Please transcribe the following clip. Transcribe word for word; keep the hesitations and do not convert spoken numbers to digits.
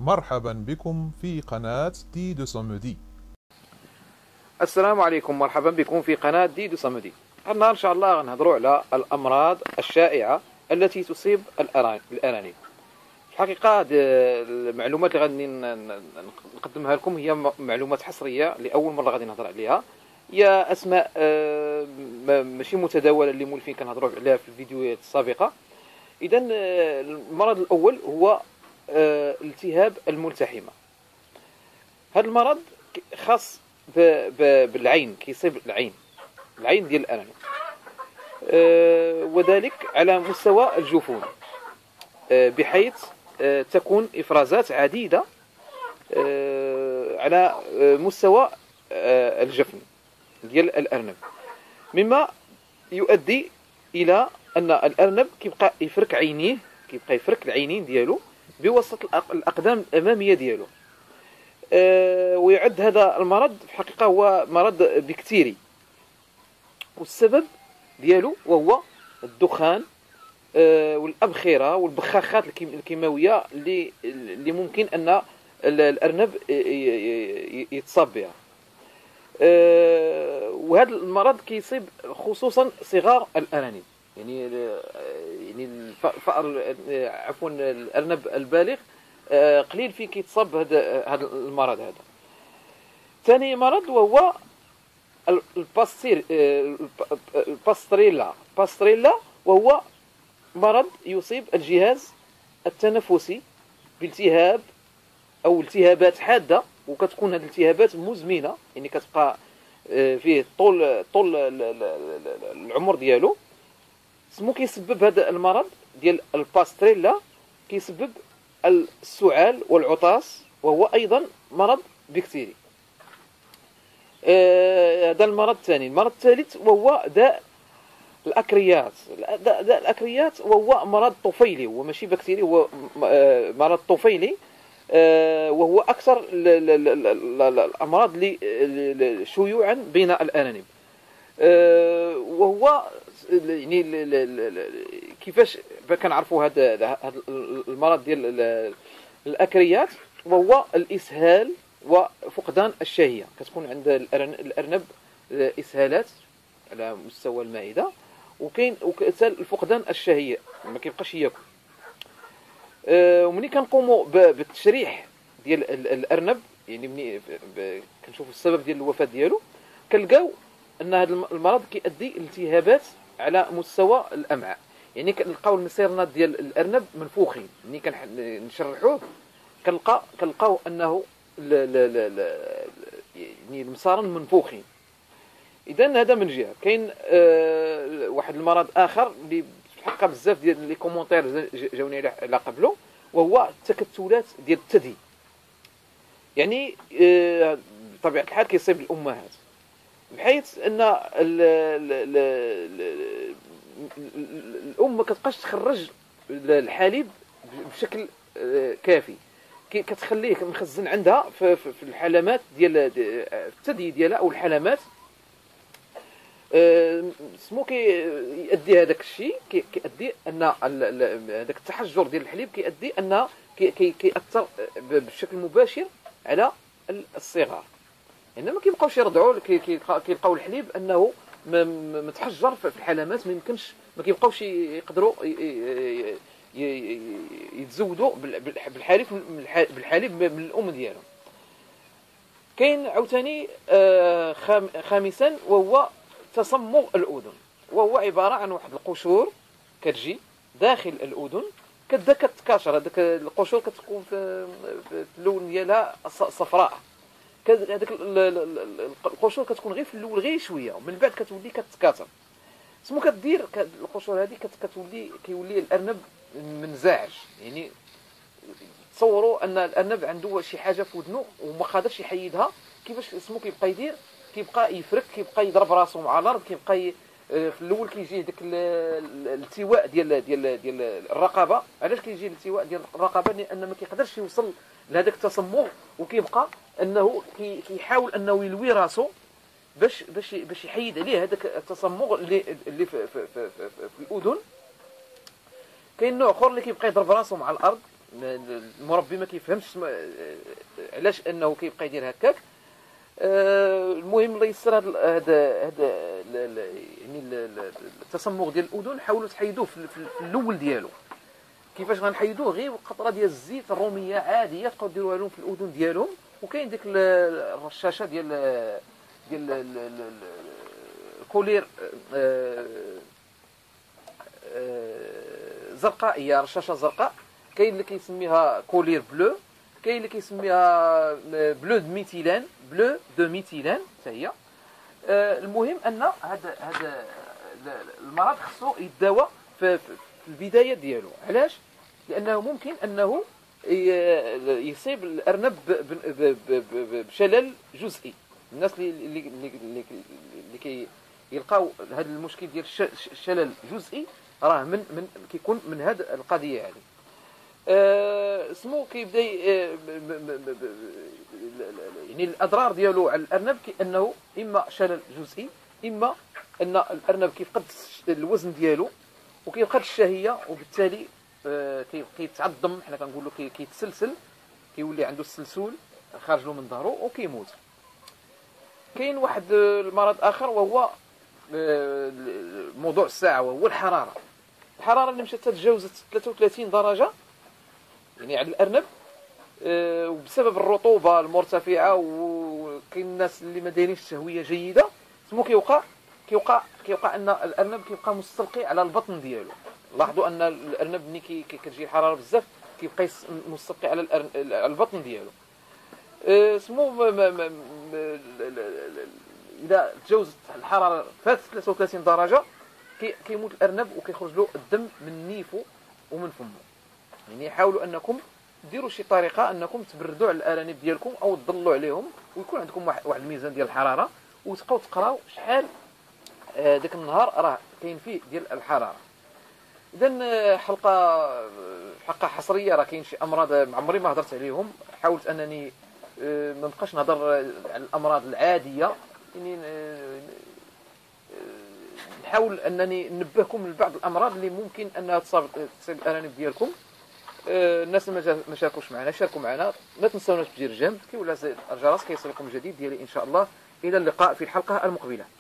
مرحبا بكم في قناة دي دو سومودي. السلام عليكم، مرحبا بكم في قناة دي دو سومودي. النهار إن شاء الله غنهضروا على الأمراض الشائعة التي تصيب الأرانب. في الحقيقة هذه المعلومات اللي غادي نقدمها لكم هي معلومات حصرية لأول مرة غادي نهضر عليها. هي أسماء ماشي متداولة اللي مولفين كنهضروا عليها في الفيديوهات السابقة. إذا المرض الأول هو التهاب الملتحمة. هذا المرض خاص بالعين، كيصيب العين العين ديال الأرانب، وذلك على مستوى الجفون، بحيث تكون إفرازات عديدة على مستوى الجفن ديال الأرنب، مما يؤدي إلى أن الأرنب كيبقى يفرك عينيه كيبقى يفرك العينين ديالو بواسطة الأقدام الأمامية ديالو. ويعد هذا المرض في الحقيقة هو مرض بكتيري، والسبب ديالو وهو الدخان والأبخرة والبخاخات الكيماوية اللي اللي ممكن أن الأرنب يتصاب بها. وهذا المرض كيصيب خصوصا صغار الأرانب، يعني يعني الفأر عفوا الأرنب البالغ قليل فين كيتصاب هذا هذا المرض. هذا ثاني مرض وهو الباستير الباستريلا باستريلا وهو مرض يصيب الجهاز التنفسي بالتهاب او التهابات حاده، وكتكون هذه الالتهابات مزمنه، يعني كتبقى فيه طول طول العمر ديالو. سمو كيسبب هذا المرض ديال الباستريلا كيسبب السعال والعطاس، وهو ايضا مرض بكتيري. هذا المرض الثاني. المرض الثالث وهو داء الأكريات. داء الأكريات وهو مرض طفيلي، هو ماشي بكتيري، هو مرض طفيلي، وهو أكثر الأمراض اللي شيوعا بين الأرانب. وهو يعني كيفاش كنعرفوا هذا هذا المرض ديال الأكريات؟ وهو الإسهال وفقدان الشهية. كتكون عند الأرنب إسهالات على مستوى المعدة، وكاين وكتسال فقدان الشهية، ما كيبقاش ياكل. أه ومني كنقوموا بالتشريح ديال الأرنب، يعني مني كنشوفوا السبب ديال الوفاة ديالو، كنلقاو ان هذا المرض كيؤدي الالتهابات على مستوى الأمعاء. يعني كنلقاو المصيرنات ديال الأرنب منفوخين، ملي كنشرحوه كنلقى كنلقاو انه لا لا لا لا يعني المصارن منفوخين. اذا هذا من جهه. كاين آه واحد المرض اخر اللي في الحقيقه بزاف ديال لي كومونتير جاوني على قبله، وهو التكتلات ديال الثدي. يعني آه بطبيعه الحال كيصيب الامهات، بحيث ان ال ال ال ال الام ما كتبقاش تخرج الحليب بشكل آه كافي، كتخليه مخزن عندها في, في الحلمات ديال الثدي ديالها او الحلمات. أه سمو كيؤدي هذاك الشيء كيؤدي ان هذاك التحجر ديال الحليب كيؤدي ان كيأثر بشكل مباشر على الصغار. يعني ما كيبقاوش يرضعوا، كيلقاو الحليب انه متحجر في الحلمات، ما يمكنش ما كيبقاوش يقدروا يتزودوا بالحليب بالحليب من الام ديالهم. كاين عاوتاني خامسا وهو تصمغ الاذن، وهو عباره عن واحد القشور كتجي داخل الاذن، كتبدا كتكاشر. هذاك القشور كتكون في اللون ديالها صفراء. هذاك القشور كتكون غير في الاول غير شويه، ومن بعد كتولي كتكاثر. سمو كدير القشور هذه كتولي كيولي الارنب منزعج. يعني تصوروا ان الارنب عنده شي حاجه في ودنه وما قادرش يحيدها، كيفاش اسمو كيبقى يدير؟ كيبقى يفرك، كيبقى يضرب راسو مع الارض، كيبقى ي... في الاول كيجي داك الالتواء ديال ديال ديال الرقبه. علاش كيجي الالتواء ديال الرقبه؟ لان ما كيقدرش يوصل لهذاك التصمغ، وكيبقى انه كي... كيحاول انه يلوي راسو باش باش باش يحيد عليه هذاك التصمغ اللي اللي في, في, في, في, في, في الاذن. كاين نوع اخر اللي كيبقى يضرب راسو مع الارض، المربي ما كيفهمش علاش انه كيبقى يدير هكاك. المهم الله يسر هذا هذا هذا يعني التصمغ ديال الاذن حاولوا تحيدوه في الاول ديالو. كيفاش غنحيدوه؟ غير قطره ديال الزيت الروميه عاديه تقدروا ديروها لهم في الاذن ديالهم. وكاين ديك الرشاشه ديال ديال الكولير زرقاء، هي رشاشه زرقاء. كاين اللي كيسميها كولير بلو، كاين اللي كيسميها بلو دو ميثيلان، بلو دو ميثيلان حتى هي. المهم ان هذا هذا المرض خصو يداوى في البدايه ديالو. علاش؟ لانه ممكن انه يصيب الارنب بشلل جزئي. الناس اللي اللي اللي اللي كيلقاو هذا المشكل ديال الشلل الجزئي راه من من كيكون من هذه القضيه هذه. أه سمو كيبدا يعني الاضرار ديالو على الارنب كانه اما شلل جزئي، اما ان الارنب كيفقد الوزن ديالو وكيفقد الشهيه، وبالتالي أه كيتعظم، حنا كنقولوا كيتسلسل، كيولي عنده السلسول خارج له من ظهره وكيموت. كاين واحد المرض اخر وهو أه موضوع الساعه، وهو الحراره. الحراره اللي مشات تجاوزت ثلاثة وثلاثين درجه يعني على الارنب، أه وبسبب الرطوبه المرتفعه، وكاين الناس اللي ما دايرينش تهويه جيده، سمو كيوقع كيوقع كيوقع ان الارنب كيبقى مستلقي على البطن ديالو. لاحظوا ان الارنب ملي كتجي الحراره بزاف كيبقى مستلقي على على البطن ديالو. أه سمو اذا تجاوزت الحراره فات ثلاثة وثلاثين درجه كيموت الارنب وكيخرج له الدم من نيفه ومن فمه. يعني حاولوا انكم ديروا شي طريقه انكم تبردوا على الارانب ديالكم او تضلوا عليهم، ويكون عندكم واحد الميزان ديال الحراره، وتبقاو تقراو شحال داك النهار راه كاين فيه ديال الحراره. اذا حلقه حلقه حصريه، راه كاين شي امراض عمري ما هضرت عليهم. حاولت انني ما نبقاش نهضر على الامراض العاديه، يعني نحاول انني ننبهكم لبعض الامراض اللي ممكن انها تصاب تصيب الارانب ديالكم. الناس اللي ما شاركوش معنا شاركوا معنا، ما تنساوناش تجير جنب كي ولا الجرس كيصلكم جديد ديالي ان شاء الله. الى اللقاء في الحلقه المقبله.